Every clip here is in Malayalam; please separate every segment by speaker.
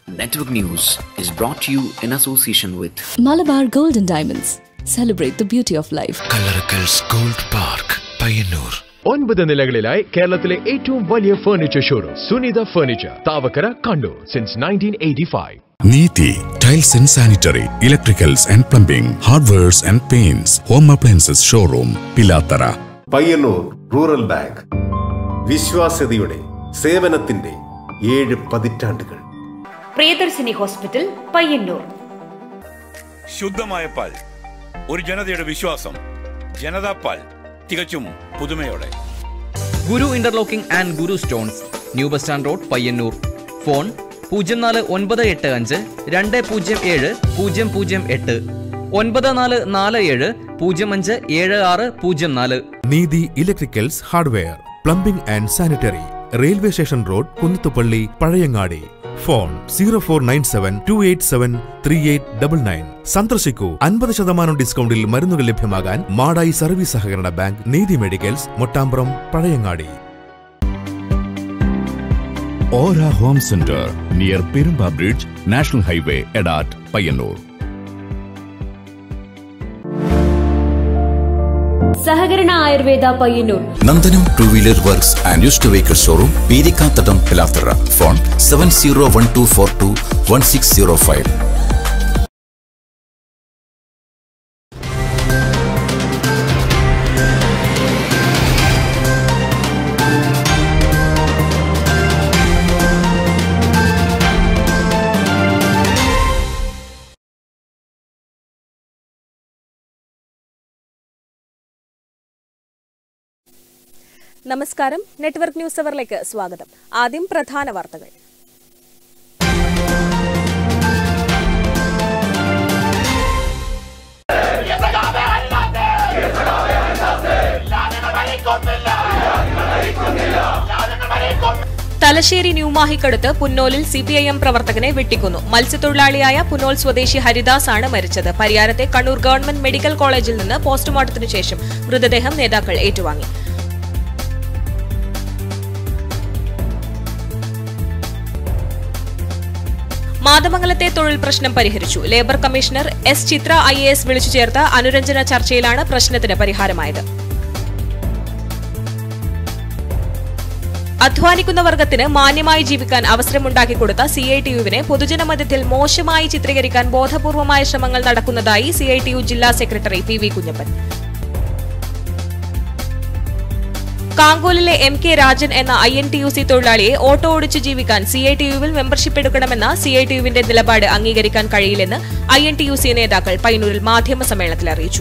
Speaker 1: Network News is brought to you in association with
Speaker 2: Malabar Gold and Diamonds. Celebrate the beauty of life.
Speaker 3: Kalarakal's Gold Park, Payyanur.
Speaker 4: 9 നിലകളിലായി കേരളത്തിലെ ഏറ്റവും വലിയ furniture showroom Sunitha furniture, Thavakkara, Kannur since 1985.
Speaker 3: Neeti Tiles and Sanitary, Electricals and Plumbing, Hardwares and Paints, Home Appliances Showroom, Pilatara.
Speaker 5: Payyanur rural bank, വിശ്വാസ്യതയുടെ സേവനത്തിന്റെ 7 പതിറ്റാണ്ടുകൾ.
Speaker 6: പ്രിയദർശിനി ഹോസ്പിറ്റൽ, പയ്യന്നൂർ.
Speaker 7: ശുദ്ധമായ പാൽ, ഒരു ജനതയുടെ വിശ്വാസം. ജനതാ പാൽ, തികച്ചും പുതുമയോടെ.
Speaker 8: Guru interlocking and Guru stones, new bus stand road, Payyanur. Phone 0495 207 008 9447 057604.
Speaker 9: Neethi electricals hardware, plumbing and sanitary, railway station road, Kunnathupally, Pazhayangadi. Phone 0497 287 3899. സന്ദർശിക്കൂ. 50% ഡിസ്കൗണ്ടിൽ മരുന്നുകൾ ലഭ്യമാകാൻ മാടായി സർവീസ് സഹകരണ bank, Neethi medicals, Mottambram, Pazhayangadi.
Speaker 3: Aura Home Center, near Perumba Bridge, National Highway, Edat, Payyanur.
Speaker 6: സഹകരണ Ayurveda, Payyanur.
Speaker 10: Nandanam 2-wheeler works and used vehicle showroom, Peerikkathadam, Pilathara. Phone 7012421605.
Speaker 11: നമസ്കാരം. നെറ്റ്വർക്ക് ന്യൂസ് അവറിലേക്ക് സ്വാഗതം. ആദ്യം പ്രധാന വാർത്തകൾ. തലശ്ശേരി ന്യൂമാഹിക്കടുത്ത് പുന്നോലിൽ സിപിഐഎം പ്രവർത്തകനെ വെട്ടിക്കൊന്നു. മത്സ്യത്തൊഴിലാളിയായ പുന്നോൽ സ്വദേശി ഹരിദാസ് ആണ് മരിച്ചത്. പരിയാരത്തെ കണ്ണൂർ ഗവൺമെന്റ് മെഡിക്കൽ കോളേജിൽ നിന്ന് പോസ്റ്റ്മോർട്ടത്തിനു ശേഷം മൃതദേഹം നേതാക്കൾ ഏറ്റുവാങ്ങി. മാതമംഗലത്തെ തൊഴിൽ പ്രശ്നം പരിഹരിച്ചു. Labour commissioner S Chithra IAS വിളിച്ചു ചേർത്ത അനുരഞ്ജന ചർച്ചയിലാണ് പ്രശ്നത്തിന് പരിഹാരമായത്. അധ്വാനിക്കുന്ന വർഗത്തിന് മാന്യമായി ജീവിക്കാൻ അവസരമുണ്ടാക്കിക്കൊടുത്ത CITU-വിനെ പൊതുജനമധ്യത്തിൽ മോശമായി ചിത്രീകരിക്കാൻ ബോധപൂർവമായ ശ്രമങ്ങൾ നടക്കുന്നതായി CITU ജില്ലാ സെക്രട്ടറി PV കുഞ്ഞപ്പൻ. കാങ്കോലിലെ MK രാജൻ എന്ന INTUC തൊഴിലാളിയെ ഓട്ടോ ഓടിച്ചു ജീവിക്കാൻ CITU-വിൽ മെമ്പർഷിപ്പ് എടുക്കണമെന്ന CITU-വിന്റെ നിലപാട് അംഗീകരിക്കാൻ കഴിയില്ലെന്ന് INTUC നേതാക്കൾ പയ്യന്നൂരിൽ മാധ്യമ സമ്മേളനത്തിൽ അറിയിച്ചു.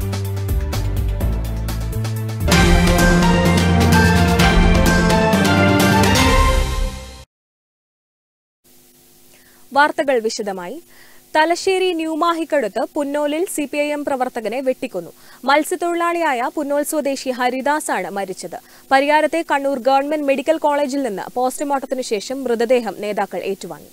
Speaker 11: വാർത്തകൾ വിശദമായി. തലശ്ശേരി ന്യൂമാഹിക്കടുത്ത് പുന്നോലിൽ CPIM പ്രവർത്തകനെ വെട്ടിക്കൊന്നു. മത്സ്യത്തൊഴിലാളിയായ പുന്നോൽ സ്വദേശി ഹരിദാസ് ആണ് മരിച്ചത്. പരിയാരത്തെ കണ്ണൂർ ഗവൺമെന്റ് മെഡിക്കൽ കോളേജിൽ നിന്ന് പോസ്റ്റ്മോർട്ടത്തിനു ശേഷം മൃതദേഹം നേതാക്കൾ ഏറ്റുവാങ്ങി.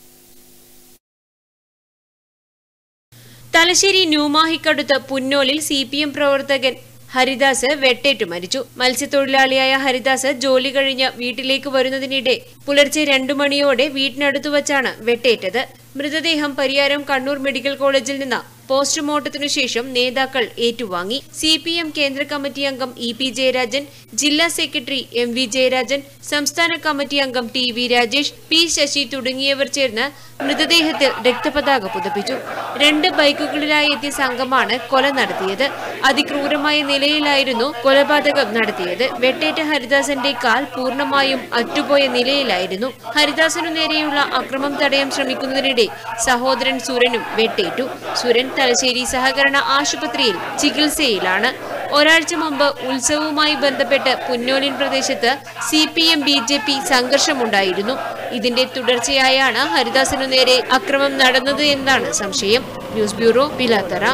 Speaker 12: തലശ്ശേരി ന്യൂമാഹിക്കടുത്ത് പുന്നോലിൽ CPM പ്രവർത്തകൻ ഹരിദാസ് വെട്ടേറ്റു മരിച്ചു. മത്സ്യത്തൊഴിലാളിയായ ഹരിദാസ് ജോലി കഴിഞ്ഞ് വീട്ടിലേക്ക് വരുന്നതിനിടെ പുലർച്ചെ 2 മണിയോടെ വീട്ടിനടുത്തു വച്ചാണ് വെട്ടേറ്റത്. മൃതദേഹം പരിയാരം കണ്ണൂർ മെഡിക്കൽ കോളേജിൽ നിന്ന് പോസ്റ്റ്മോർട്ടത്തിനു ശേഷം നേതാക്കൾ ഏറ്റുവാങ്ങി. CPM കേന്ദ്ര കമ്മിറ്റി അംഗം EP ജയരാജൻ, ജില്ലാ സെക്രട്ടറി MV ജയരാജൻ, സംസ്ഥാന കമ്മിറ്റി അംഗം TV രാജേഷ്, P ശശി തുടങ്ങിയവർ ചേർന്ന് മൃതദേഹത്തിൽ രക്തപതാക പുതപ്പിച്ചു. 2 ബൈക്കുകളിലായി എത്തിയ സംഘമാണ് കൊല നടത്തിയത്. അതിക്രൂരമായ നിലയിലായിരുന്നു കൊലപാതകം നടത്തിയത്. വെട്ടേറ്റ ഹരിദാസന്റെ കാൽ പൂർണ്ണമായും അറ്റുപോയ നിലയിലായിരുന്നു. ഹരിദാസനു നേരെയുള്ള അക്രമം തടയാൻ ശ്രമിക്കുന്നതിനിടെ സഹോദരൻ സുരനും വെട്ടേറ്റു. സുരൻ തലശ്ശേരി സഹകരണ ആശുപത്രിയിൽ ചികിത്സയിലാണ്. ഒരാഴ്ച മുമ്പ് ഉത്സവവുമായി ബന്ധപ്പെട്ട് പുന്നോലിൻ പ്രദേശത്ത് CPM BJP സംഘർഷമുണ്ടായിരുന്നു. ഇതിന്റെ തുടർച്ചയായാണ് ഹരിദാസിനു നേരെ അക്രമം നടന്നത് എന്നാണ് സംശയം. News bureau, Pilathara.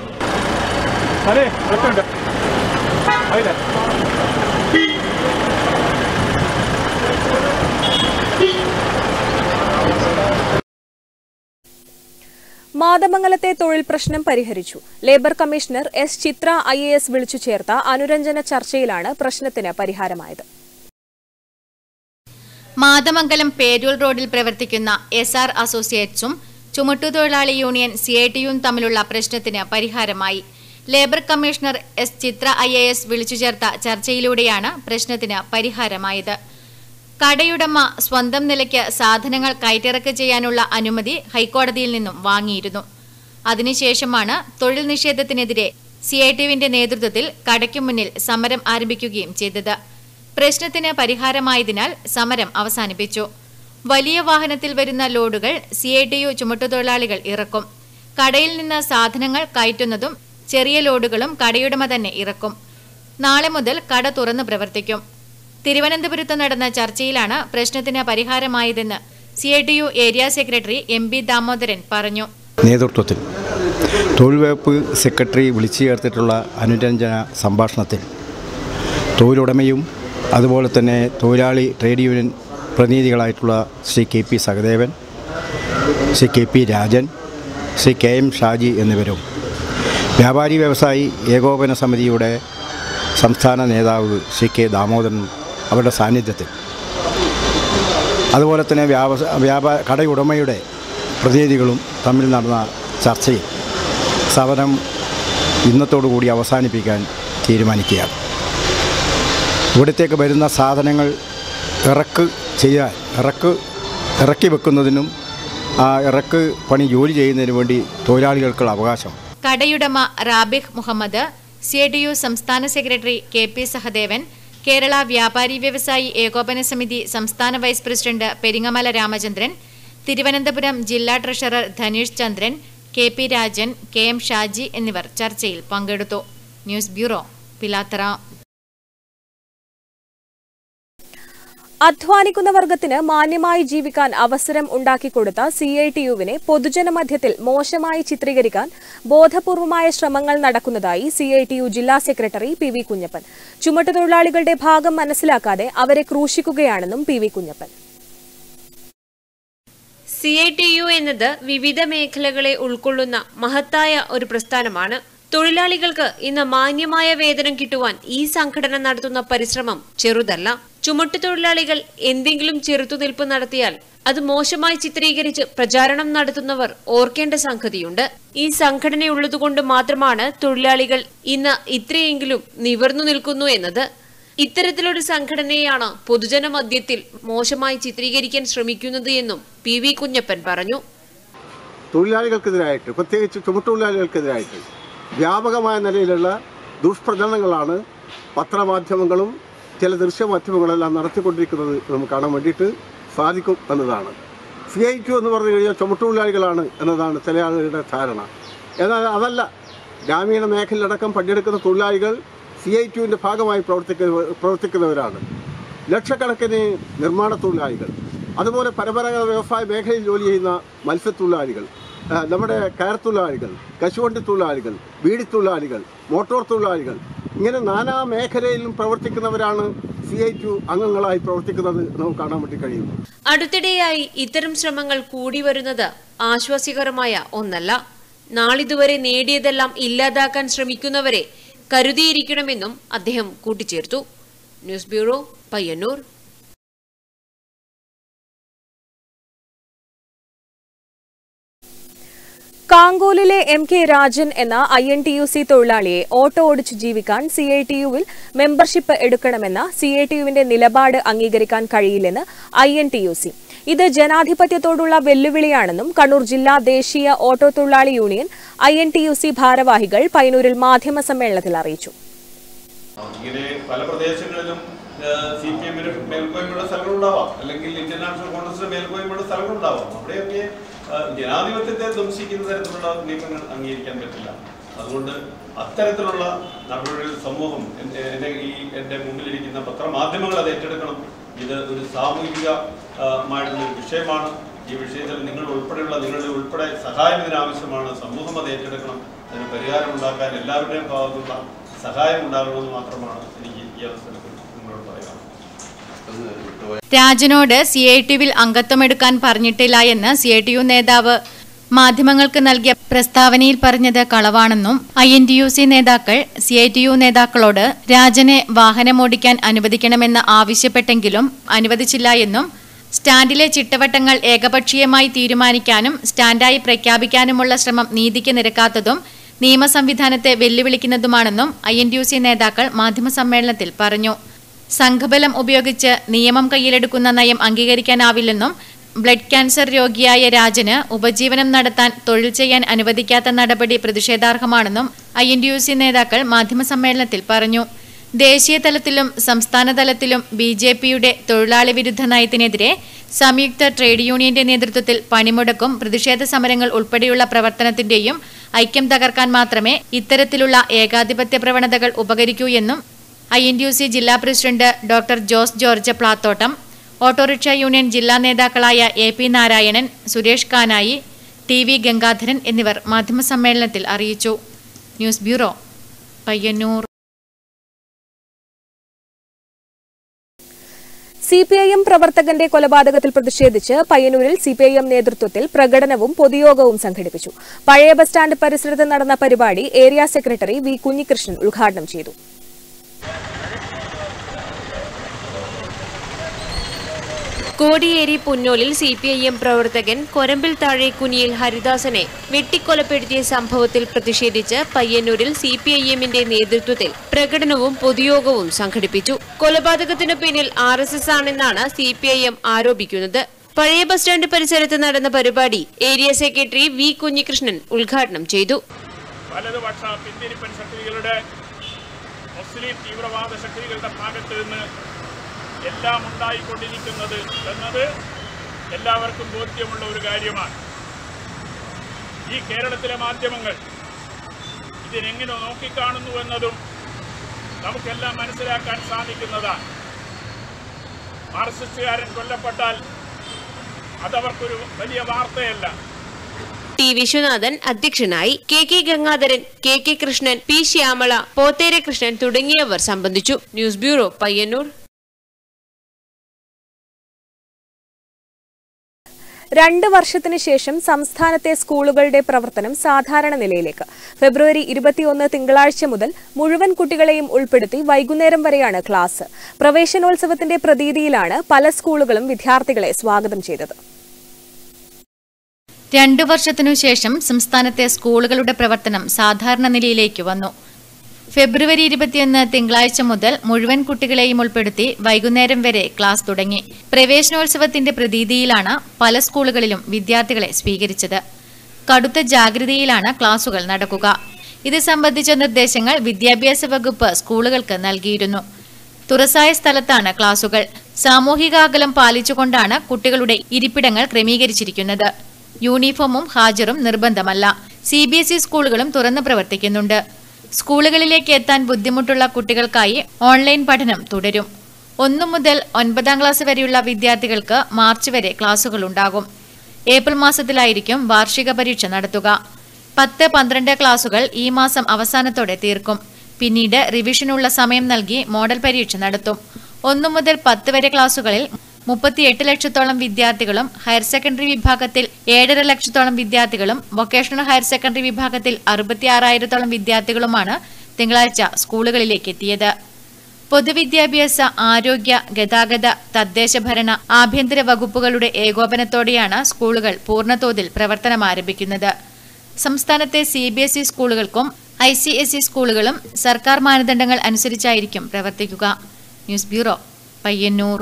Speaker 11: മാതമംഗലത്തെ തൊഴിൽ പ്രശ്നം പരിഹരിച്ചു. Labour commissioner S Chithra IAS വിളിച്ചു ചേർത്ത അനുരഞ്ജന ചർച്ചയിലാണ് പ്രശ്നത്തിന് പരിഹാരമായത്.
Speaker 13: മാതമംഗലം പേരൂർ റോഡിൽ പ്രവർത്തിക്കുന്ന SR അസോസിയേറ്റ്സും ചുമട്ടുതൊഴിലാളി യൂണിയൻ CITUവും തമ്മിലുള്ള പ്രശ്നത്തിന് പരിഹാരമായി. Labour commissioner S. Chithra IAS വിളിച്ചു ചേർത്ത ചർച്ചയിലൂടെയാണ് പ്രശ്നത്തിന് പരിഹാരമായത്. കടയുടമ സ്വന്തം നിലയ്ക്ക് സാധനങ്ങൾ കയറ്റിറക്ക് ചെയ്യാനുള്ള അനുമതി ഹൈക്കോടതിയിൽ നിന്നും വാങ്ങിയിരുന്നു. അതിനുശേഷമാണ് തൊഴിൽ നിഷേധത്തിനെതിരെ CITUവിന്റെ നേതൃത്വത്തിൽ കടയ്ക്കു മുന്നിൽ സമരം ആരംഭിക്കുകയും ചെയ്തത്. പ്രശ്നത്തിന് പരിഹാരമായതിനാൽ സമരം അവസാനിപ്പിച്ചു. വലിയ വാഹനത്തിൽ വരുന്ന ലോഡുകൾ CITU ചുമട്ടുതൊഴിലാളികൾ ഇറക്കും. കടയിൽ നിന്ന് സാധനങ്ങൾ കയറ്റുന്നതും ചെറിയ ലോഡുകളും കടയുടമ തന്നെ ഇറക്കും. നാളെ മുതൽ കട തുറന്നു പ്രവർത്തിക്കും. തിരുവനന്തപുരത്ത് നടന്ന ചർച്ചയിലാണ് പ്രശ്നത്തിന് പരിഹാരമായതെന്ന് CITU area secretary MB Damodaran പറഞ്ഞു.
Speaker 14: നേതൃത്വത്തിൽ തൊഴിൽ വകുപ്പ് സെക്രട്ടറി വിളിച്ചു ചേർത്തിട്ടുള്ള അനുരഞ്ജന സംഭാഷണത്തിൽ തൊഴിലുടമയും അതുപോലെ തന്നെ തൊഴിലാളി ട്രേഡ് യൂണിയൻ പ്രതിനിധികളായിട്ടുള്ള Shri KP Sahadevan, Shri KP Rajan, Shri KM Shaji എന്നിവരും വ്യാപാരി വ്യവസായി ഏകോപന സമിതിയുടെ സംസ്ഥാന നേതാവ് ശ്രീ K ദാമോദരൻ അവരുടെ സാന്നിധ്യത്തിൽ, അതുപോലെ തന്നെ കടയുടമയുടെ പ്രതിനിധികളും തമ്മിൽ നടന്ന ചർച്ചയിൽ സമരം ഇന്നത്തോടുകൂടി അവസാനിപ്പിക്കാൻ തീരുമാനിക്കുകയാണ്. ഇവിടത്തേക്ക് വരുന്ന സാധനങ്ങൾ ഇറക്കി വെക്കുന്നതിനും ആ ഇറക്ക് പണി ജോലി ചെയ്യുന്നതിനു വേണ്ടി തൊഴിലാളികൾക്കുള്ള അവകാശം.
Speaker 13: കടയുടമ റാബിഹ് മുഹമ്മദ്, CITU സംസ്ഥാന സെക്രട്ടറി KP സഹദേവൻ, കേരള വ്യാപാരി വ്യവസായി ഏകോപന സമിതി സംസ്ഥാന വൈസ് പ്രസിഡന്റ് പെരിങ്ങമല രാമചന്ദ്രൻ, തിരുവനന്തപുരം ജില്ലാ treasurer Dhaneesh Chandran, KP Rajan, KM Shaji എന്നിവർ ചർച്ചയിൽ പങ്കെടുത്തു. News bureau, Pilathara.
Speaker 11: അധ്വാനിക്കുന്ന വർഗത്തിന് മാന്യമായി ജീവിക്കാൻ അവസരം ഉണ്ടാക്കിക്കൊടുത്ത CITUവിനെ പൊതുജനമധ്യത്തിൽ മോശമായി ചിത്രീകരിക്കാൻ ബോധപൂർവമായ ശ്രമങ്ങൾ നടക്കുന്നതായി CITU ജില്ലാ സെക്രട്ടറി PV കുഞ്ഞപ്പൻ. ചുമട്ടുതൊഴിലാളികളുടെ ഭാഗം മനസ്സിലാക്കാതെ അവരെ ക്രൂശിക്കുകയാണെന്നും PV കുഞ്ഞപ്പൻ.
Speaker 12: CITU എന്നത് വിവിധ മേഖലകളെ ഉൾക്കൊള്ളുന്ന മഹത്തായ ഒരു പ്രസ്ഥാനമാണ്. തൊഴിലാളികൾക്ക് ഇന്ന് മാന്യമായ വേതനം കിട്ടുവാൻ ഈ സംഘടന നടത്തുന്ന പരിശ്രമം ചെറുതല്ല. ചുമട്ടുതൊഴിലാളികൾ എന്തെങ്കിലും ചെറുത്തുനിൽപ്പ് നടത്തിയാൽ അത് മോശമായി ചിത്രീകരിച്ച് പ്രചാരണം നടത്തുന്നവർ ഓർക്കേണ്ട സംഗതിയുണ്ട്. ഈ സംഘടനയുള്ളതുകൊണ്ട് മാത്രമാണ് തൊഴിലാളികൾ ഇന്ന് ഇത്രയെങ്കിലും നിവർന്നു നിൽക്കുന്നു എന്നത്. ഇത്തരത്തിലൊരു സംഘടനയാണ് പൊതുജന മധ്യത്തിൽ മോശമായി ചിത്രീകരിക്കാൻ ശ്രമിക്കുന്നത് എന്നും PV കുഞ്ഞപ്പൻ പറഞ്ഞു.
Speaker 15: തൊഴിലാളികൾക്കെതിരായിട്ട്, പ്രത്യേകിച്ച് ചുമട്ടുതൊഴിലാളികൾക്കെതിരായിട്ട് വ്യാപകമായ നിലയിലുള്ള ദുഷ്പ്രചരണങ്ങളാണ് പത്രമാധ്യമങ്ങളും ചില ദൃശ്യമാധ്യമങ്ങളെല്ലാം നടത്തിക്കൊണ്ടിരിക്കുന്നത് നമുക്ക് കാണാൻ വേണ്ടിയിട്ട് സാധിക്കും എന്നതാണ്. CITU എന്ന് പറഞ്ഞു കഴിഞ്ഞാൽ ചുമട്ടുതൊഴിലാളികളാണ് എന്നതാണ് ചില ആളുകളുടെ ധാരണ. എന്നാൽ അതല്ല. ഗ്രാമീണ മേഖലയിലടക്കം പണിയെടുക്കുന്ന തൊഴിലാളികൾ CITUവിൻ്റെ ഭാഗമായി പ്രവർത്തിക്കുന്നവരാണ്. ലക്ഷക്കണക്കിന് നിർമ്മാണ തൊഴിലാളികൾ, അതുപോലെ പരമ്പരാഗത വ്യവസായ മേഖലയിൽ ജോലി ചെയ്യുന്ന മത്സ്യത്തൊഴിലാളികൾ, നമ്മുടെ കയർ തൊഴിലാളികൾ, കശുവണ്ടി തൊഴിലാളികൾ, ബീഡി തൊഴിലാളികൾ, മോട്ടോർ തൊഴിലാളികൾ, ഇങ്ങനെ നാനാ മേഖലയിലും പ്രവർത്തിക്കുന്നവരാണ് CITU അംഗങ്ങളായി പ്രവർത്തിക്കുന്നത് നമുക്ക് കാണാൻ വേണ്ടി കഴിയുന്നു.
Speaker 12: അടുത്തിടെയായി ഇത്തരം ശ്രമങ്ങൾ കൂടി വരുന്നത് ആശ്വാസ്യകരമായ ഒന്നല്ല. നാളിതുവരെ നേടിയതെല്ലാം ഇല്ലാതാക്കാൻ ശ്രമിക്കുന്നവരെ കരുതിയിരിക്കണമെന്നും അദ്ദേഹം കൂട്ടിച്ചേർത്തു. News bureau, Payyanur.
Speaker 11: കാങ്കോലിലെ MK രാജൻ എന്ന INTUC തൊഴിലാളിയെ ഓട്ടോ ഓടിച്ചു ജീവിക്കാൻ CITUവിൽ മെമ്പർഷിപ്പ് എടുക്കണമെന്ന CITUവിന്റെ നിലപാട് അംഗീകരിക്കാൻ കഴിയില്ലെന്ന് INTUC. ഇത് ജനാധിപത്യത്തോടുള്ള വെല്ലുവിളിയാണെന്നും കണ്ണൂർ ജില്ലാ ദേശീയ ഓട്ടോ തൊഴിലാളി യൂണിയൻ INTUC ഭാരവാഹികൾ പയ്യന്നൂരിൽ മാധ്യമ സമ്മേളനത്തിൽ അറിയിച്ചു.
Speaker 16: ഇങ്ങനെ പല പ്രദേശങ്ങളിലും CPM-ന് മേൽക്കോയ്മയുള്ള സ്ഥലങ്ങളുണ്ടാവാം, അല്ലെങ്കിൽ ഇന്ത്യൻ നാഷണൽ കോൺഗ്രസിന് മേൽക്കോയ്മയുള്ള സ്ഥലങ്ങളുണ്ടാവാം. അവിടെയൊക്കെ ജനാധിപത്യത്തെ ധ്വംസിക്കുന്ന തരത്തിലുള്ള നീക്കങ്ങൾ അംഗീകരിക്കാൻ പറ്റില്ല. അതുകൊണ്ട് അത്തരത്തിലുള്ള നടപടികൾ സമൂഹം എൻ്റെ മുമ്പിലിരിക്കുന്ന പത്രമാധ്യമങ്ങൾ അത് ഏറ്റെടുക്കണം. ഇത് ഒരു സാമൂഹികമായിട്ടുള്ള വിഷയമാണ്. ഈ വിഷയത്തിൽ നിങ്ങളുടെ ഉൾപ്പെടെ സഹായം ഇതിനാവശ്യമാണ്. സമൂഹം അത് ഏറ്റെടുക്കണം. അതിന് പരിഹാരം ഉണ്ടാക്കാൻ എല്ലാവരുടെയും ഭാഗത്തുള്ള സഹായം ഉണ്ടാകണമെന്ന് മാത്രമാണ് എനിക്ക് ഈ അവസരത്തിൽ നിങ്ങളോട് പറയാം.
Speaker 13: രാജനോട് CITUവിൽ അംഗത്വമെടുക്കാൻ പറഞ്ഞിട്ടില്ല എന്ന് CITU നേതാവ് മാധ്യമങ്ങൾക്ക് നൽകിയ പ്രസ്താവനയിൽ പറഞ്ഞത് കളവാണെന്നും INTUC നേതാക്കൾ CITU നേതാക്കളോട് രാജനെ വാഹനമോടിക്കാൻ അനുവദിക്കണമെന്ന് ആവശ്യപ്പെട്ടെങ്കിലും അനുവദിച്ചില്ല എന്നും സ്റ്റാൻഡിലെ ചിട്ടവട്ടങ്ങൾ ഏകപക്ഷീയമായി തീരുമാനിക്കാനും സ്റ്റാൻഡായി പ്രഖ്യാപിക്കാനുമുള്ള ശ്രമം നീതിക്ക് നിരക്കാത്തതും നിയമ സംവിധാനത്തെ വെല്ലുവിളിക്കുന്നതുമാണെന്നും INTUC നേതാക്കൾ മാധ്യമസമ്മേളനത്തിൽ പറഞ്ഞു. സംഘബലം ഉപയോഗിച്ച് നിയമം കയ്യിലെടുക്കുന്ന നയം അംഗീകരിക്കാനാവില്ലെന്നും ബ്ലഡ് ക്യാൻസർ രോഗിയായ രാജന് ഉപജീവനം നടത്താൻ തൊഴിൽ ചെയ്യാൻ അനുവദിക്കാത്ത നടപടി പ്രതിഷേധാർഹമാണെന്നും INTUC നേതാക്കൾ മാധ്യമസമ്മേളനത്തിൽ പറഞ്ഞു. ദേശീയ തലത്തിലും സംസ്ഥാന തലത്തിലും BJPയുടെ തൊഴിലാളി വിരുദ്ധ നയത്തിനെതിരെ സംയുക്ത ട്രേഡ് യൂണിയന്റെ നേതൃത്വത്തിൽ പണിമുടക്കും പ്രതിഷേധ സമരങ്ങൾ ഉൾപ്പെടെയുള്ള പ്രവർത്തനത്തിന്റെയും ഐക്യം തകർക്കാൻ മാത്രമേ ഇത്തരത്തിലുള്ള ഏകാധിപത്യ പ്രവണതകൾ ഉപകരിക്കൂ എന്നും INTUC ജില്ലാ president doctor Jose George Plathottam, autorickshaw union ജില്ലാ നേതാക്കളായ AP നാരായണൻ, സുരേഷ് കാനായി, TV ഗംഗാധരൻ എന്നിവർ മാധ്യമസമ്മേളനത്തിൽ അറിയിച്ചു. News bureau, Payyanur.
Speaker 11: CPIM പ്രവർത്തകന്റെ കൊലപാതകത്തിൽ പ്രതിഷേധിച്ച് പയ്യന്നൂരിൽ CPIM നേതൃത്വത്തിൽ പ്രകടനവും പൊതുയോഗവും സംഘടിപ്പിച്ചു. പഴയ ബസ് സ്റ്റാൻഡ് പരിസരത്ത് നടന്ന പരിപാടി ഏരിയ സെക്രട്ടറി V കുഞ്ഞികൃഷ്ണൻ ഉദ്ഘാടനം ചെയ്തു.
Speaker 12: കോടിയേരി പുന്നോലിൽ CPIM പ്രവർത്തകൻ കൊരമ്പിൽ താഴെ കുനിയിൽ ഹരിദാസനെ വെട്ടിക്കൊലപ്പെടുത്തിയ സംഭവത്തിൽ പ്രതിഷേധിച്ച് പയ്യന്നൂരിൽ CPIMന്റെ നേതൃത്വത്തിൽ പ്രകടനവും പൊതുയോഗവും സംഘടിപ്പിച്ചു. കൊലപാതകത്തിനു പിന്നിൽ RSS ആണെന്നാണ് CPIM ആരോപിക്കുന്നത്. പഴയ ബസ് സ്റ്റാൻഡ് പരിസരത്ത് നടന്ന പരിപാടി ഏരിയ സെക്രട്ടറി V കുഞ്ഞികൃഷ്ണൻ ഉദ്ഘാടനം ചെയ്തു.
Speaker 17: വലതുപക്ഷ പിന്തിരിപ്പൻ ശക്തികളുടെ മുസ്ലിം തീവ്രവാദ ശക്തികളുടെ ഭാഗത്ത് നിന്ന് എല്ലാം ഉണ്ടായിക്കൊണ്ടിരിക്കുന്നത് എന്നത് എല്ലാവർക്കും ബോധ്യമുള്ള ഒരു കാര്യമാണ്. ഈ കേരളത്തിലെ മാധ്യമങ്ങൾ ഇതിനെങ്ങനെ നോക്കിക്കാണുന്നുവെന്നതും നമുക്കെല്ലാം മനസ്സിലാക്കാൻ സാധിക്കുന്നതാണ്. മാർക്സിസ്റ്റുകാരൻ കൊല്ലപ്പെട്ടാൽ അതവർക്കൊരു വലിയ വാർത്തയല്ല.
Speaker 12: T വിശ്വനാഥൻ അധ്യക്ഷനായി. KK Gangadharan, KK Krishnan, P Shyamala, പോത്തേരെ Krishnan തുടങ്ങിയവർ സംബന്ധിച്ചു. News bureau, Payyanur.
Speaker 11: 2 വർഷത്തിന് ശേഷം സംസ്ഥാനത്തെ സ്കൂളുകളുടെ പ്രവർത്തനം സാധാരണ നിലയിലേക്ക്. ഫെബ്രുവരി 21 തിങ്കളാഴ്ച മുതൽ മുഴുവൻ കുട്ടികളെയും ഉൾപ്പെടുത്തി വൈകുന്നേരം വരെയാണ് ക്ലാസ്. പ്രവേശനോത്സവത്തിന്റെ പ്രതീതിയിലാണ് പല സ്കൂളുകളും വിദ്യാർത്ഥികളെ സ്വാഗതം ചെയ്തത്.
Speaker 13: 2 വർഷത്തിനു ശേഷം സംസ്ഥാനത്തെ സ്കൂളുകളുടെ പ്രവർത്തനം സാധാരണ നിലയിലേക്ക് വന്നു. ഫെബ്രുവരി 21 തിങ്കളാഴ്ച മുതൽ മുഴുവൻ കുട്ടികളെയും ഉൾപ്പെടുത്തി വൈകുന്നേരം വരെ ക്ലാസ് തുടങ്ങി. പ്രവേശനോത്സവത്തിന്റെ പ്രതീതിയിലാണ് പല സ്കൂളുകളിലും വിദ്യാർത്ഥികളെ സ്വീകരിച്ചത്. കടുത്ത ജാഗ്രതയിലാണ് ക്ലാസുകൾ നടക്കുക. ഇത് സംബന്ധിച്ച നിർദ്ദേശങ്ങൾ വിദ്യാഭ്യാസ വകുപ്പ് സ്കൂളുകൾക്ക് നൽകിയിരുന്നു. തുറസായ സ്ഥലത്താണ് ക്ലാസുകൾ. സാമൂഹിക അകലം പാലിച്ചുകൊണ്ടാണ് കുട്ടികളുടെ ഇരിപ്പിടങ്ങൾ ക്രമീകരിച്ചിരിക്കുന്നത്. യൂണിഫോമും ഹാജറും നിർബന്ധമല്ല. CBSE സ്കൂളുകളും തുറന്നു പ്രവർത്തിക്കുന്നുണ്ട്. സ്കൂളുകളിലേക്ക് എത്താൻ ബുദ്ധിമുട്ടുള്ള കുട്ടികൾക്കായി ഓൺലൈൻ പഠനം തുടരും. 1 മുതൽ 9ാം ക്ലാസ് വരെയുള്ള വിദ്യാർത്ഥികൾക്ക് മാർച്ച് വരെ ക്ലാസുകളുണ്ടാകും. ഏപ്രിൽ മാസത്തിലായിരിക്കും വാർഷിക പരീക്ഷ നടത്തുക. 10-12 ക്ലാസുകൾ ഈ മാസം അവസാനത്തോടെ തീർക്കും. പിന്നീട് റിവിഷനുള്ള സമയം നൽകി മോഡൽ പരീക്ഷ നടത്തും. 1 മുതൽ 10 വരെ ക്ലാസുകളിൽ 38 ലക്ഷത്തോളം വിദ്യാർത്ഥികളും ഹയർ സെക്കൻഡറി വിഭാഗത്തിൽ 7.5 ലക്ഷത്തോളം വിദ്യാർത്ഥികളും വൊക്കേഷണൽ ഹയർ സെക്കൻഡറി വിഭാഗത്തിൽ 66,000 വിദ്യാർത്ഥികളുമാണ് തിങ്കളാഴ്ച സ്കൂളുകളിലേക്ക് എത്തിയത്. പൊതുവിദ്യാഭ്യാസ, ആരോഗ്യ, ഗതാഗത, തദ്ദേശഭരണ, ആഭ്യന്തര വകുപ്പുകളുടെ ഏകോപനത്തോടെയാണ് സ്കൂളുകൾ പൂർണ്ണതോതിൽ പ്രവർത്തനം ആരംഭിക്കുന്നത്. സംസ്ഥാനത്തെ CBSE സ്കൂളുകൾക്കും ICSE സ്കൂളുകളും സർക്കാർ മാനദണ്ഡങ്ങൾ അനുസരിച്ചായിരിക്കും പ്രവർത്തിക്കുക. News bureau, Payyanur.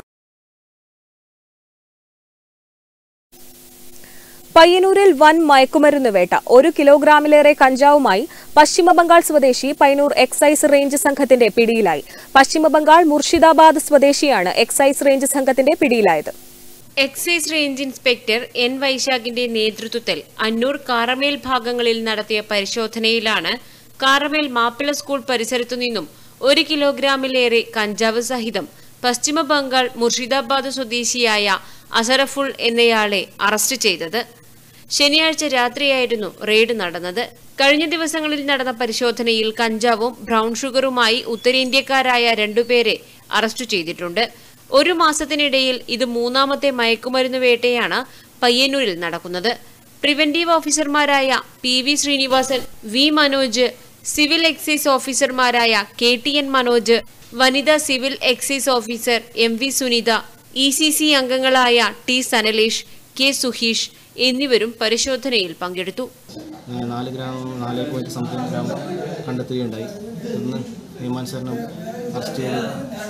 Speaker 11: പയ്യന്നൂരിൽ വൻ മയക്കുമരുന്ന് വേട്ട. 1 കിലോഗ്രാമിലേറെ കഞ്ചാവുമായി പശ്ചിമബംഗാൾ സ്വദേശി പയ്യന്നൂർ എക്സൈസ് റേഞ്ച് സംഘത്തിന്റെ പിടിയിലായി. പശ്ചിമബംഗാൾ മുർഷിദാബാദ് സ്വദേശിയാണ് എക്സൈസ് റേഞ്ച് സംഘത്തിന്റെ പിടിയിലായത്.
Speaker 12: എക്സൈസ് റേഞ്ച് ഇൻസ്പെക്ടർ N വൈശാഖിന്റെ നേതൃത്വത്തിൽ അന്നൂർ, കാറമേൽ ഭാഗങ്ങളിൽ നടത്തിയ പരിശോധനയിലാണ് കാറമേൽ മാപ്പിള സ്കൂൾ പരിസരത്തു നിന്നും 1 കിലോഗ്രാമിലേറെ കഞ്ചാവ് സഹിതം പശ്ചിമബംഗാൾ മുർഷിദാബാദ് സ്വദേശിയായ അസറഫുൾ എന്നയാളെ അറസ്റ്റ് ചെയ്തത്. ശനിയാഴ്ച രാത്രിയായിരുന്നു റെയ്ഡ് നടന്നത്. കഴിഞ്ഞ ദിവസങ്ങളിൽ നടന്ന പരിശോധനയിൽ കഞ്ചാവും ബ്രൌൺ ഷുഗറുമായി ഉത്തരേന്ത്യക്കാരായ 2 പേരെ അറസ്റ്റ് ചെയ്തിട്ടുണ്ട്. 1 മാസത്തിനിടയിൽ ഇത് 3ാമത്തെ മയക്കുമരുന്ന് വേട്ടയാണ് പയ്യന്നൂരിൽ നടക്കുന്നത്. പ്രിവന്റീവ് ഓഫീസർമാരായ PV Srinivasan, V Manoj, civil excise ഓഫീസർമാരായ KTN മനോജ്, വനിതാ civil excise officer MV Sunitha, ECC അംഗങ്ങളായ ടി സനലേഷ്, കെ സുഹീഷ് എന്നിവരും പരിശോധനയിൽ പങ്കെടുത്തു.
Speaker 18: 4 ഗ്രാം 4.something ഗ്രാം കണ്ടെത്തുകയുണ്ടായി. ഇന്ന് നിയമാനുസരണം അറസ്റ്റ് ചെയ്ത്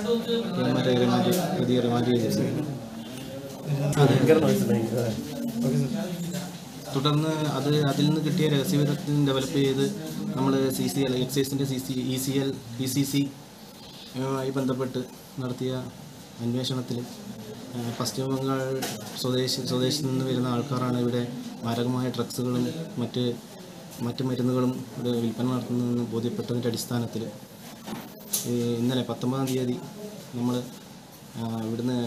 Speaker 18: റിമാൻഡ് ചെയ്തിട്ടുണ്ട്. തുടർന്ന് അതിൽ നിന്ന് കിട്ടിയ രഹസ്യവിവരത്തിൽ ഡെവലപ്പ് ചെയ്ത് നമ്മൾ CCL എക്സൈസിൻ്റെ ECC യുമായി ബന്ധപ്പെട്ട് നടത്തിയ അന്വേഷണത്തിൽ പശ്ചിമ ബംഗാൾ സ്വദേശിൽ നിന്ന് വരുന്ന ആൾക്കാരാണ് ഇവിടെ മാരകമായ ഡ്രഗ്സുകളും മറ്റ് മരുന്നുകളും ഇവിടെ വിൽപ്പന നടത്തുന്നതെന്ന് ബോധ്യപ്പെട്ടതിൻ്റെ അടിസ്ഥാനത്തിൽ ഇന്നലെ 19-ാം തീയതി നമ്മൾ ഇവിടുന്ന്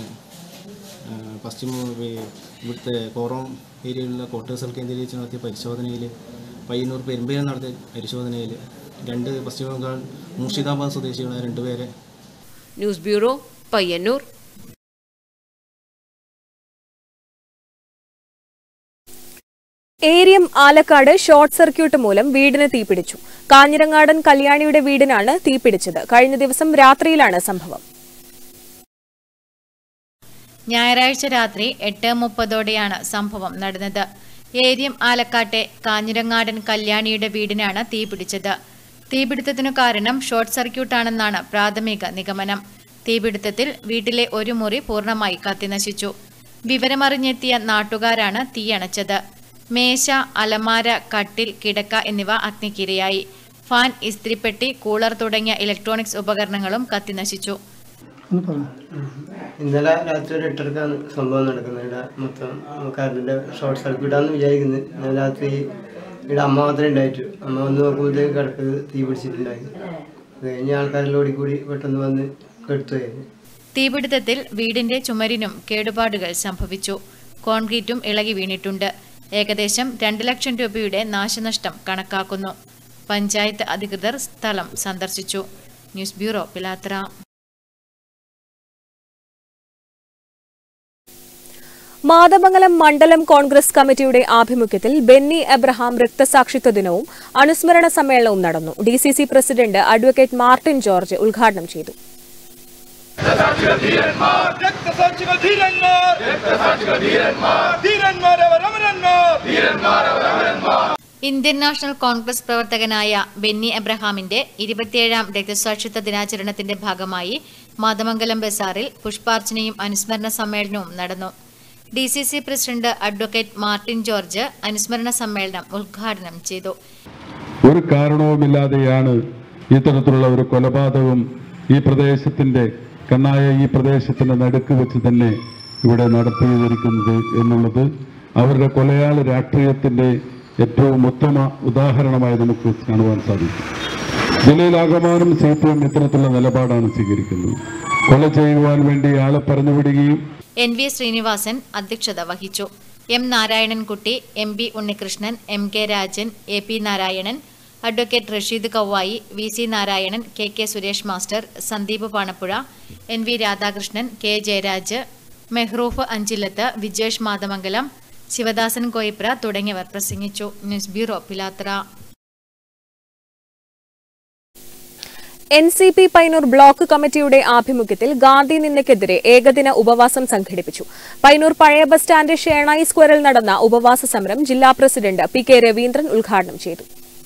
Speaker 18: ഇവിടുത്തെ കോറോം ഏരിയയിലുള്ള ക്വാർട്ടേഴ്സുകൾ കേന്ദ്രീകരിച്ച് നടത്തിയ പരിശോധനയിൽ പയ്യന്നൂർ പെരുമ്പയിൽ നടത്തിയ പരിശോധനയിൽ 2 പശ്ചിമ ബംഗാൾ മുർഷിദാബാദ് സ്വദേശികളായ 2 പേരെ.
Speaker 12: News bureau, Payyanur.
Speaker 11: Eriyam Alakkad short circuit മൂലം വീടിന് തീപിടിച്ചു. കാഞ്ഞിരങ്ങാടൻ കല്യാണിയുടെ വീടിനാണ് തീപിടിച്ചത്. കഴിഞ്ഞ ദിവസം രാത്രിയിലാണ് സംഭവം.
Speaker 13: ഞായറാഴ്ച രാത്രി 8:30ഓടെയാണ് സംഭവം നടന്നത്. ഏരിയം ആലക്കാട്ടെ കാഞ്ഞിരങ്ങാടൻ കല്യാണിയുടെ വീടിനാണ് തീപിടിച്ചത്. തീപിടുത്തത്തിനു കാരണം ഷോർട്ട് സർക്യൂട്ടാണെന്നാണ് പ്രാഥമിക നിഗമനം. തീപിടുത്തത്തിൽ വീട്ടിലെ ഒരു മുറി പൂർണ്ണമായി കത്തിനശിച്ചു. വിവരമറിഞ്ഞെത്തിയ നാട്ടുകാരാണ് തീയണച്ചത്. മേശ, അലമാര, കട്ടിൽ, കിടക്ക എന്നിവ അഗ്നിക്കിരയായി. ഫാൻ, ഇസ്ത്രിപ്പെട്ടി, കൂളർ തുടങ്ങിയ ഇലക്ട്രോണിക്സ് ഉപകരണങ്ങളും കത്തിനശിച്ചു.
Speaker 19: ഇന്നലെ രാത്രി ഒരു 8:30ക്കാണ് സംഭവം നടക്കുന്നത്. ഇവിടെ മൊത്തം കറണ്ടിൻ്റെ ഷോർട്ട് സർക്യൂട്ടാണെന്ന് വിചാരിക്കുന്നത്. ഇന്നലെ രാത്രി ഇവിടെ അമ്മ മാത്രമേ ഉണ്ടായിട്ടു. അമ്മ വന്ന് നോക്കുമ്പോഴത്തേക്ക് കിടക്ക് തീ പിടിച്ചിട്ടുണ്ടായി. കഴിഞ്ഞ ആൾക്കാരിലോടി കൂടി പെട്ടെന്ന് വന്ന് കെടുത്തുകയായിരുന്നു.
Speaker 13: തീപിടുത്തത്തിൽ വീടിന്റെ ചുമരിനും കേടുപാടുകൾ സംഭവിച്ചു. കോൺക്രീറ്റും ഇളകി വീണിട്ടുണ്ട്. ഏകദേശം 2 ലക്ഷം രൂപയുടെ നാശനഷ്ടം കണക്കാക്കുന്നു. പഞ്ചായത്ത് അധികൃതർ സ്ഥലം സന്ദർശിച്ചു. News bureau, Pilathara.
Speaker 11: മാതമംഗലം മണ്ഡലം കോൺഗ്രസ് കമ്മിറ്റിയുടെ ആഭിമുഖ്യത്തിൽ ബെന്നി എബ്രഹാം രക്തസാക്ഷിത്വ ദിനവും അനുസ്മരണ സമ്മേളനവും നടന്നു. DCC president advocate Martin George ഉദ്ഘാടനം ചെയ്തു.
Speaker 13: ഇന്ത്യൻ നാഷണൽ കോൺഗ്രസ് പ്രവർത്തകനായ ബെന്നി എബ്രഹാമിന്റെ 27ാം രക്തസാക്ഷിത്വ ദിനാചരണത്തിന്റെ ഭാഗമായി മാതമംഗലം ബസാറിൽ പുഷ്പാർച്ചനയും അനുസ്മരണ സമ്മേളനവും നടന്നു. DCC president advocate Martin George അനുസ്മരണ സമ്മേളനം ഉദ്ഘാടനം ചെയ്തു.
Speaker 20: ഒരു കാരണവുമില്ലാതെയാണ് ഇത്തരത്തിലുള്ള ഒരു കൊലപാതകം ഈ പ്രദേശത്തിന്റെ കണ്ണായ ഈ പ്രദേശത്തിന്റെ നടുക്ക് വെച്ച് തന്നെ ഇവിടെ നടത്തിയിരിക്കുന്നത് എന്നുള്ളത് അവരുടെ കൊലയാളി രാഷ്ട്രീയത്തിന്റെ ഏറ്റവും ഉത്തമ ഉദാഹരണമായി നമുക്ക് കാണുവാൻ സാധിക്കും. ജില്ലയിലാകമാനം CPM ഇത്തരത്തിലുള്ള നിലപാടാണ് സ്വീകരിക്കുന്നത്. കൊല ചെയ്യുവാൻ വേണ്ടി ആളെ പറഞ്ഞുവിടുകയും.
Speaker 13: NV ശ്രീനിവാസൻ അധ്യക്ഷത വഹിച്ചു. M Narayanankutty, MB Unnikrishnan, MK Rajan, AP Narayanan, advocate Rasheed Kavvayi, VC Narayanan, KK Suresh master, Sandeep Panappuzha, NV Radhakrishnan, K Jayaraj, Mehroof Anchilath, Vijesh Mathamangalam, Sivadasan Koipra തുടങ്ങിയവർ പ്രസംഗിച്ചു. News bureau, Pilathara.
Speaker 11: NCP Payyanur block കമ്മിറ്റിയുടെ ആഭിമുഖ്യത്തിൽ ഗാന്ധി നിന്ദയ്ക്കെതിരെ ഏകദിന ഉപവാസം സംഘടിപ്പിച്ചു. പയ്യന്നൂർ പഴയ ബസ് സ്റ്റാൻഡ് ഷേണായി സ്ക്വയറിൽ നടന്ന ഉപവാസ സമരം ജില്ലാ പ്രസിഡന്റ് PK രവീന്ദ്രൻ ഉദ്ഘാടനം ചെയ്തു.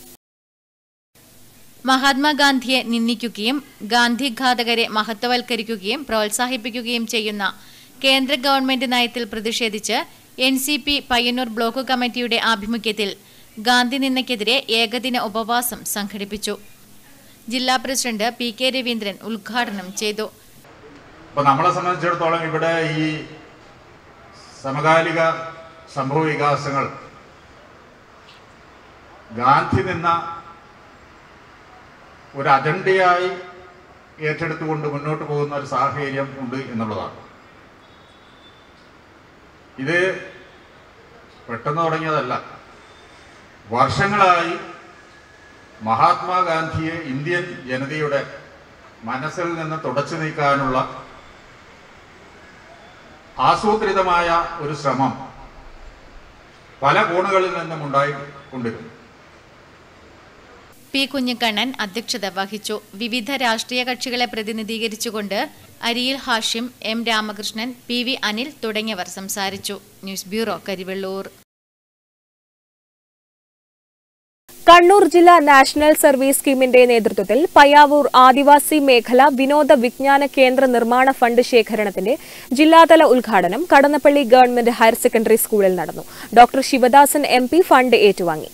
Speaker 13: മഹാത്മാഗാന്ധിയെ നിന്ദിക്കുകയും ഗാന്ധി ഘാതകരെ മഹത്വവൽക്കരിക്കുകയും പ്രോത്സാഹിപ്പിക്കുകയും ചെയ്യുന്ന കേന്ദ്ര ഗവൺമെന്റ് നയത്തിൽ പ്രതിഷേധിച്ച് NCP പയ്യന്നൂർ ബ്ലോക്ക് കമ്മിറ്റിയുടെ ആഭിമുഖ്യത്തിൽ ഗാന്ധി നിന്ദയ്ക്കെതിരെ ഏകദിന ഉപവാസം സംഘടിപ്പിച്ചു. ജില്ലാ പ്രസിഡന്റ് PK രവീന്ദ്രൻ ഉദ്ഘാടനം ചെയ്തു.
Speaker 21: നമ്മളെ സംബന്ധിച്ചിടത്തോളം ഇവിടെ ഈ സമകാലിക സംഭവ വികാസങ്ങൾ ഗാന്ധി നിന്ന ഒരു അജണ്ടയായി ഏറ്റെടുത്തുകൊണ്ട് മുന്നോട്ട് പോകുന്ന ഒരു സാഹചര്യം ഉണ്ട് എന്നുള്ളതാണ്. ഇത് പെട്ടെന്ന് തുടങ്ങിയതല്ല. വർഷങ്ങളായി മഹാത്മാഗാന്ധിയെ ഇന്ത്യൻ ജനതയുടെ മനസ്സിൽ നിന്ന് തുടച്ചു നീക്കാനുള്ള ആസൂത്രിതമായ ഒരു ശ്രമം പല കോണുകളിൽ നിന്നും ഉണ്ടായിക്കൊണ്ടിരുന്നു.
Speaker 13: പി കുഞ്ഞിക്കണ്ണൻ അധ്യക്ഷത വഹിച്ചു. വിവിധ രാഷ്ട്രീയ കക്ഷികളെ പ്രതിനിധീകരിച്ചുകൊണ്ട് Ariyil Hashim, M Ramakrishnan, P V Anil തുടങ്ങിയവർ സംസാരിച്ചു. News bureau, Karivellur.
Speaker 11: കണ്ണൂർ ജില്ലാ നാഷണൽ സർവീസ് സ്കീമിന്റെ നേതൃത്വത്തിൽ പയ്യാവൂർ ആദിവാസി മേഖല വിനോദ വിജ്ഞാന കേന്ദ്ര നിർമ്മാണ ഫണ്ട് ശേഖരണത്തിന്റെ ജില്ലാതല ഉദ്ഘാടനം കടന്നപ്പള്ളി ഗവൺമെന്റ് ഹയർ സെക്കൻഡറി സ്കൂളിൽ നടന്നു. ഡോക്ടർ ശിവദാസൻ MP ഫണ്ട് ഏറ്റുവാങ്ങി.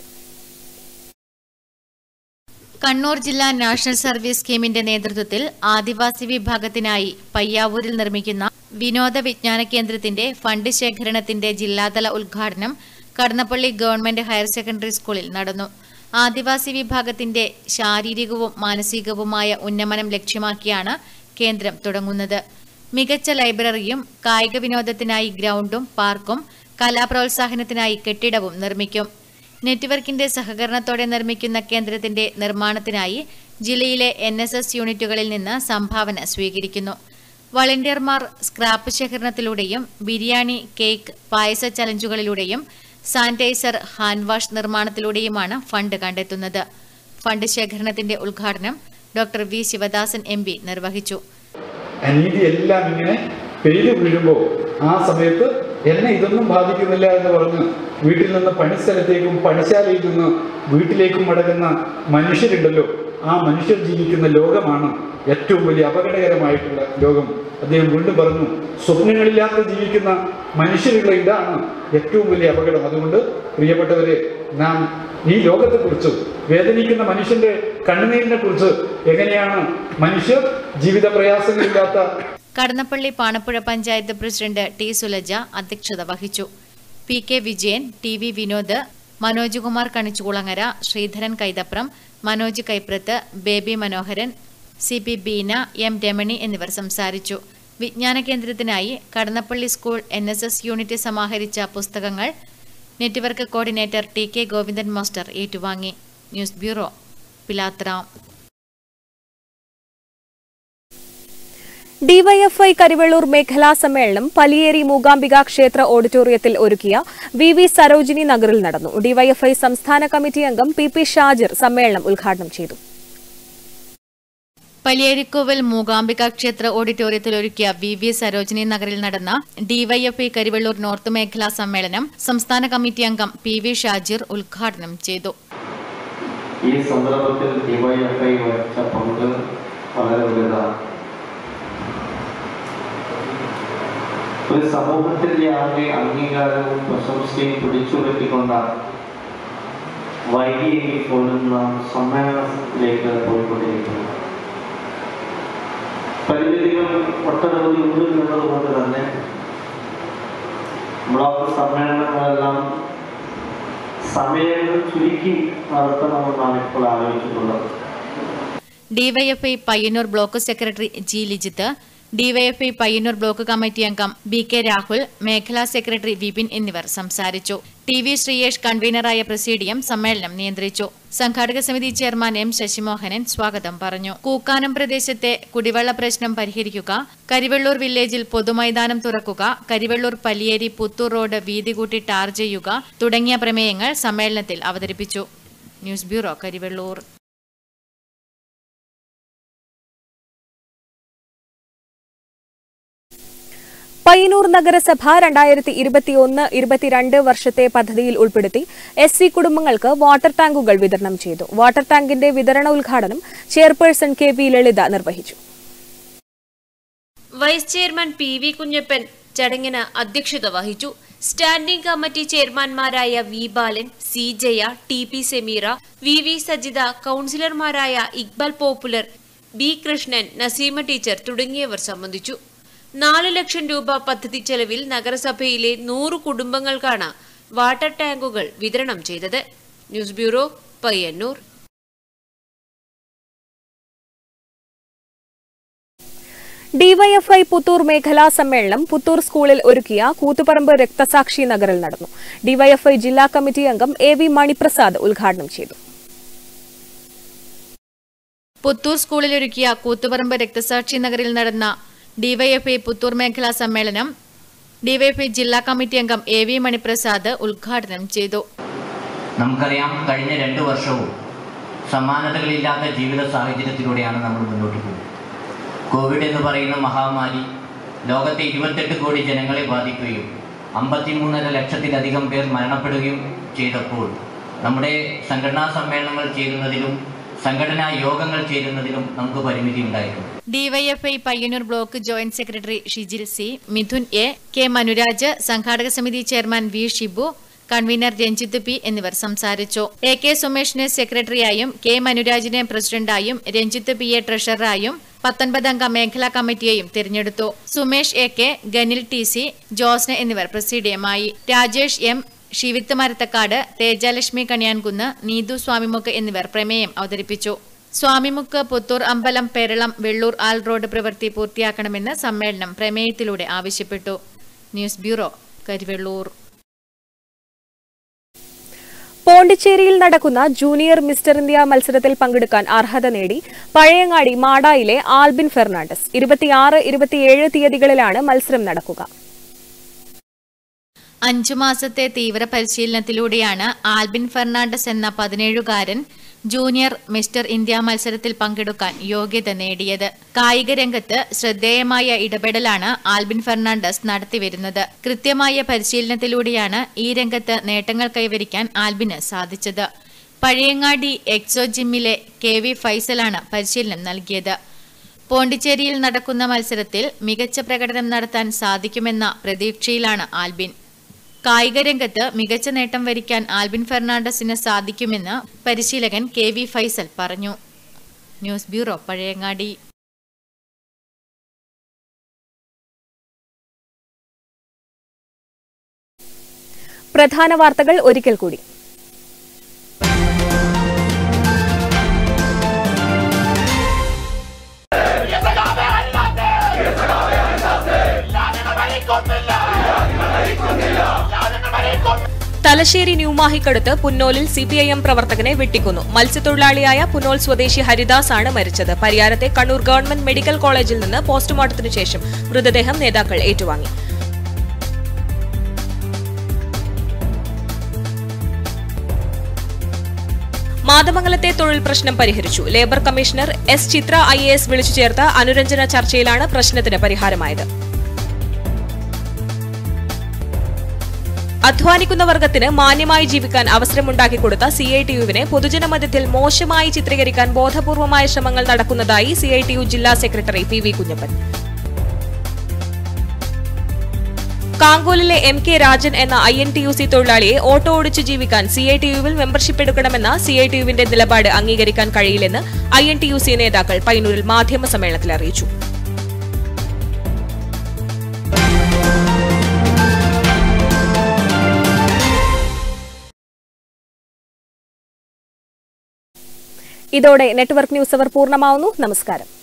Speaker 13: കണ്ണൂർ ജില്ലാ നാഷണൽ സർവീസ് സ്കീമിന്റെ നേതൃത്വത്തിൽ ആദിവാസി വിഭാഗത്തിനായി പയ്യാവൂരിൽ നിർമ്മിക്കുന്ന വിനോദ വിജ്ഞാന കേന്ദ്രത്തിന്റെ ഫണ്ട് ശേഖരണത്തിന്റെ ജില്ലാതല ഉദ്ഘാടനം കടന്നപ്പള്ളി ഗവൺമെന്റ് ഹയർ സെക്കൻഡറി സ്കൂളിൽ നടന്നു. ആദിവാസി വിഭാഗത്തിന്റെ ശാരീരികവും മാനസികവുമായ ഉന്നമനം ലക്ഷ്യമാക്കിയാണ് കേന്ദ്രം തുടങ്ങുന്നത്. മികച്ച ലൈബ്രറിയും കായിക വിനോദത്തിനായി ഗ്രൗണ്ടും പാർക്കും കലാപ്രോത്സാഹനത്തിനായി കെട്ടിടവും നിർമ്മിക്കും. നെറ്റ്വർക്കിന്റെ സഹകരണത്തോടെ നിർമ്മിക്കുന്ന കേന്ദ്രത്തിന്റെ നിർമ്മാണത്തിനായി ജില്ലയിലെ NSS യൂണിറ്റുകളിൽ നിന്ന് സംഭാവന സ്വീകരിക്കുന്നു. വളണ്ടിയർമാർ സ്ക്രാപ്പ് ശേഖരണത്തിലൂടെയും ബിരിയാണി, കേക്ക്, പായസ ചലഞ്ചുകളിലൂടെയും സാനിറ്റൈസർ, ഹാൻഡ് വാഷ് നിർമ്മാണത്തിലൂടെയുമാണ് ഫണ്ട് കണ്ടെത്തുന്നത്. ഫണ്ട് ശേഖരണത്തിന്റെ ഉദ്ഘാടനം ഡോക്ടർ വി ശിവദാസൻ MP നിർവഹിച്ചു.
Speaker 1: അനീതിയെല്ലാം ഇങ്ങനെ പെയ്തു വീഴുമ്പോൾ ആ സമയത്ത് എന്നെ ഇതൊന്നും ബാധിക്കുന്നില്ല എന്ന് പറഞ്ഞ് വീട്ടിൽ നിന്ന് പണിസ്ഥലത്തേക്കും പണിശാലയിൽ നിന്ന് വീട്ടിലേക്കും മടങ്ങുന്ന മനുഷ്യരുണ്ടല്ലോ, ആ മനുഷ്യർ ജീവിക്കുന്ന ലോകമാണ് ഏറ്റവും വലിയ അപകടകരമായിട്ടുള്ള ലോകം. അദ്ദേഹം വീണ്ടും പറഞ്ഞു, സ്വപ്നങ്ങളില്ലാതെ ജീവിക്കുന്ന മനുഷ്യരുള്ള ഇതാണ് ഏറ്റവും വലിയ അപകടം. അതുകൊണ്ട് പ്രിയപ്പെട്ടവരെ, നാം ഈ ലോകത്തെക്കുറിച്ച്, വേദനിക്കുന്ന മനുഷ്യന്റെ കണ്ണുനീരിനെ കുറിച്ച്, എങ്ങനെയാണ് മനുഷ്യർ ജീവിത പ്രയാസങ്ങളില്ലാത്ത.
Speaker 13: കടന്നപ്പള്ളി പാണപ്പുഴ പഞ്ചായത്ത് പ്രസിഡന്റ് T സുലജ അധ്യക്ഷത വഹിച്ചു. PK Vijayan, TV Vinod, Manoj Kumar Kanichukulangara, Sreedharan Kaithapram, Manoj Kaiprath, Baby Manoharan, CP Beena, M Ramani എന്നിവർ സംസാരിച്ചു. വിജ്ഞാന കേന്ദ്രത്തിനായി കടന്നപ്പള്ളി സ്കൂൾ NSS യൂണിറ്റ് സമാഹരിച്ച പുസ്തകങ്ങൾ network coordinator TK Govindan master ഏറ്റുവാങ്ങി. News bureau, Pilathara.
Speaker 11: DYFI Karivellur മേഖലാ സമ്മേളനം പലിയേരി മൂകാംബിക ക്ഷേത്ര ഓഡിറ്റോറിയത്തിൽ ഒരുക്കിയ VV സരോജിനി നഗറിൽ നടന്നു. DYFI സംസ്ഥാന കമ്മിറ്റി അംഗം PP ഷാജിർ സമ്മേളനം ഉദ്ഘാടനം ചെയ്തു.
Speaker 13: പലിയേരിക്കോവിൽ മൂകാംബിക ക്ഷേത്ര ഓഡിറ്റോറിയത്തിൽ ഒരുക്കിയ VV സരോജിനി നഗറിൽ നടന്ന DYFI കരിവെള്ളൂർ നോർത്ത് മേഖലാ സമ്മേളനം സംസ്ഥാന കമ്മിറ്റി അംഗം PV ഷാജിർ ഉദ്ഘാടനം ചെയ്തു.
Speaker 22: ഈ സന്ദർഭത്തിൽ DYFI വഹിച്ച പങ്ക് വളരെ വലുതാണ്. ഒരു സമൂഹത്തിന്റെ ആകെ അംഗീകാരവും പ്രശംസയും പിടിച്ചുപറ്റിക്കൊണ്ടാണ് വൈകിയെങ്കിൽ പോലും നാം സമ്മേളനത്തിലേക്ക് പോയിക്കൊണ്ടിരിക്കുന്നത്. പരിമിതികൾ ഒട്ടനവധി ഉണ്ട് എന്നുള്ളതുകൊണ്ട് തന്നെ ബ്ലോക്ക് സമ്മേളനങ്ങളെല്ലാം സമയങ്ങൾ ചുരുക്കി നടത്തണമെന്നാണ് ഇപ്പോൾ ആലോചിച്ചിട്ടുള്ളത്.
Speaker 13: DYFI Payyanur block secretary G Lijith, DYFI Payyanur block committee അംഗം BK രാഹുൽ, മേഖലാ സെക്രട്ടറി വിപിൻ എന്നിവർ സംസാരിച്ചു. TV ശ്രീയേഷ് കൺവീനറായ പ്രസിഡിയം സമ്മേളനം നിയന്ത്രിച്ചു. സംഘാടക സമിതി ചെയർമാൻ M ശശിമോഹനൻ സ്വാഗതം പറഞ്ഞു. കൂക്കാനം പ്രദേശത്തെ കുടിവെള്ള പ്രശ്നം പരിഹരിക്കുക, കരിവെള്ളൂർ വില്ലേജിൽ പൊതുമൈതാനം തുറക്കുക, കരിവെള്ളൂർ പലിയേരി പുത്തൂർ റോഡ് വീതി കൂട്ടി ടാർ ചെയ്യുക തുടങ്ങിയ പ്രമേയങ്ങൾ സമ്മേളനത്തിൽ അവതരിപ്പിച്ചു. News bureau, Karivellur.
Speaker 11: പയ്യന്നൂർ നഗരസഭ 2021-22 വർഷത്തെ പദ്ധതിയിൽ ഉൾപ്പെടുത്തി SC കുടുംബങ്ങൾക്ക് വാട്ടർ ടാങ്കുകൾ വിതരണം ചെയ്തു. വാട്ടർ ടാങ്കിന്റെ വിതരണ ഉദ്ഘാടനം ചെയർപേഴ്സൺ KP ലളിത നിർവഹിച്ചു.
Speaker 12: വൈസ് ചെയർമാൻ PV കുഞ്ഞപ്പൻ ചടങ്ങിന് അധ്യക്ഷത വഹിച്ചു. സ്റ്റാൻഡിംഗ് കമ്മിറ്റി ചെയർമാൻമാരായ V Balan, C Jaya, TP Sameera, VV Sajitha, കൌൺസിലർമാരായ Iqbal popular, B Krishnan, Naseema teacher തുടങ്ങിയവർ സംബന്ധിച്ചു. 4 ലക്ഷം രൂപ പദ്ധതി ചെലവിൽ നഗരസഭയിലെ 100 കുടുംബങ്ങൾക്കാണ് വാട്ടർ ടാങ്കുകൾ വിതരണം ചെയ്തത്. News bureau, Payyanur.
Speaker 11: DYFI Puthur മേഖലാ സമ്മേളനം പുത്തൂർ സ്കൂളിൽ ഒരുക്കിയ കൂത്തുപറമ്പ് രക്തസാക്ഷി നഗറിൽ നടന്നു. DYFI ജില്ലാ കമ്മിറ്റി അംഗം AV മണിപ്രസാദ് ഉദ്ഘാടനം ചെയ്തു.
Speaker 13: പുത്തൂർ സ്കൂളിൽ ഒരുക്കിയ കൂത്തുപറമ്പ് രക്തസാക്ഷി നഗറിൽ നടന്ന DYFI പുത്തൂർ മേഖലാ സമ്മേളനം DYFI ജില്ലാ കമ്മിറ്റി അംഗം AV മണിപ്രസാദ് ഉദ്ഘാടനം ചെയ്തു.
Speaker 23: നമുക്കറിയാം, കഴിഞ്ഞ 2 വർഷവും
Speaker 2: സമാനതകളില്ലാത്ത ജീവിത സാഹചര്യത്തിലൂടെയാണ് നമ്മൾ മുന്നോട്ട് പോകുന്നത്. കോവിഡ് എന്ന് പറയുന്ന മഹാമാരി ലോകത്തെ 28 കോടി ജനങ്ങളെ ബാധിക്കുകയും 53.5 ലക്ഷത്തിലധികം പേർ മരണപ്പെടുകയും ചെയ്തപ്പോൾ നമ്മുടെ സംഘടനാ സമ്മേളനങ്ങൾ ചേരുന്നതിലും സംഘടനാ യോഗങ്ങൾ ചേരുന്നതിലും നമുക്ക് പരിമിതി ഉണ്ടായിരുന്നു.
Speaker 13: DYFI Payyanur block joint secretary Shijil C, Mithun A, K Manuraj, സംഘാടക സമിതി chairman V Shibu, convener Ranjith P എന്നിവർ സംസാരിച്ചു. എ കെ സുമേഷിനെ സെക്രട്ടറിയായും കെ മനുരാജിനെ പ്രസിഡന്റായും രഞ്ജിത്ത് പിയെ ട്രഷററായും 19-അംഗ മേഖലാ കമ്മിറ്റിയെയും തിരഞ്ഞെടുത്തു. Sumesh A K, Ganil T C, Josna എന്നിവർ പ്രസിഡിയമായി. രാജേഷ് എം, ഷിവിത്ത് മരത്തക്കാട്, തേജാലക്ഷ്മി കണിയാൻകുന്ന്, നീതു സ്വാമിമുക്ക് എന്നിവർ പ്രമേയം അവതരിപ്പിച്ചു. സ്വാമിമുക്ക് പുത്തൂർ അമ്പലം പെരളം വെള്ളൂർ ആൽ റോഡ് പ്രവൃത്തി പൂർത്തിയാക്കണമെന്ന് സമ്മേളനം പ്രമേയത്തിലൂടെ ആവശ്യപ്പെട്ടു. News bureau, Karivellur.
Speaker 11: പോണ്ടിച്ചേരിയിൽ നടക്കുന്ന ജൂനിയർ മിസ്റ്റർ ഇന്ത്യ മത്സരത്തിൽ പങ്കെടുക്കാൻ അർഹത നേടി പഴയങ്ങാടി മാടായിലെ ആൽബിൻ ഫെർണാണ്ടസ്. 26, 27 തീയതികളിലാണ് മത്സരം നടക്കുക.
Speaker 13: 5 മാസത്തെ തീവ്ര പരിശീലനത്തിലൂടെയാണ് ആൽബിൻ ഫെർണാണ്ടസ് എന്ന 17-കാരൻ ജൂനിയർ മിസ്റ്റർ ഇന്ത്യ മത്സരത്തിൽ പങ്കെടുക്കാൻ യോഗ്യത നേടിയത്. കായിക രംഗത്ത് ശ്രദ്ധേയമായ ഇടപെടലാണ് ആൽബിൻ ഫെർണാണ്ടസ് നടത്തിവരുന്നത്. കൃത്യമായ പരിശീലനത്തിലൂടെയാണ് ഈ രംഗത്ത് നേട്ടങ്ങൾ കൈവരിക്കാൻ ആൽബിന് സാധിച്ചത്. പഴയങ്ങാടി എക്സോ ജിമ്മിലെ KV ഫൈസലാണ് പരിശീലനം നൽകിയത്. പോണ്ടിച്ചേരിയിൽ നടക്കുന്ന മത്സരത്തിൽ മികച്ച പ്രകടനം നടത്താൻ സാധിക്കുമെന്ന പ്രതീക്ഷയിലാണ് ആൽബിൻ. കായിക രംഗത്ത് മികച്ച നേട്ടം വരിക്കാൻ ആൽബിൻ ഫെർണാണ്ടസിന് സാധിക്കുമെന്ന് പരിശീലകൻ KV ഫൈസൽ പറഞ്ഞു. News bureau, Pazhayangadi.
Speaker 11: പ്രധാന വാർത്തകൾ ഒരിക്കൽ കൂടി. തലശ്ശേരി ന്യൂമാഹിക്കടുത്ത് പുന്നോലിൽ CPIM പ്രവർത്തകനെ വെട്ടിക്കൊന്നു. മത്സ്യത്തൊഴിലാളിയായ പുന്നോൽ സ്വദേശി ഹരിദാസ് ആണ് മരിച്ചത്. പരിയാരത്തെ കണ്ണൂർ ഗവൺമെന്റ് മെഡിക്കൽ കോളേജിൽ നിന്ന് പോസ്റ്റ്മോർട്ടത്തിനു ശേഷം മൃതദേഹം നേതാക്കൾ ഏറ്റുവാങ്ങി. മാതമംഗലത്തെ തൊഴിൽ പ്രശ്നം പരിഹരിച്ചു. Labour commissioner S. Chithra IAS വിളിച്ചു ചേർത്ത അനുരഞ്ജന ചർച്ചയിലാണ് പ്രശ്നത്തിന് പരിഹാരമായത്. അധ്വാനിക്കുന്ന വർഗത്തിന് മാന്യമായി ജീവിക്കാൻ അവസരമുണ്ടാക്കിക്കൊടുത്ത CITUവിനെ പൊതുജനമധ്യത്തിൽ മോശമായി ചിത്രീകരിക്കാൻ ബോധപൂർവമായ ശ്രമങ്ങൾ നടക്കുന്നതായി CITU ജില്ലാ സെക്രട്ടറി PV കുഞ്ഞപ്പൻ. കാങ്കോലിലെ MK രാജൻ എന്ന INTUC തൊഴിലാളിയെ ഓട്ടോ ഓടിച്ചു ജീവിക്കാൻ CITUവിൽ മെമ്പർഷിപ്പ് എടുക്കണമെന്ന CITUവിന്റെ നിലപാട് അംഗീകരിക്കാൻ കഴിയില്ലെന്ന് INTUC നേതാക്കൾ പയ്യന്നൂരിൽ മാധ്യമ സമ്മേളനത്തിൽ അറിയിച്ചു. ഇതോടെ നെറ്റ്വർക്ക് ന്യൂസ് അവർ പൂർണ്ണമാവുന്നു. നമസ്കാരം.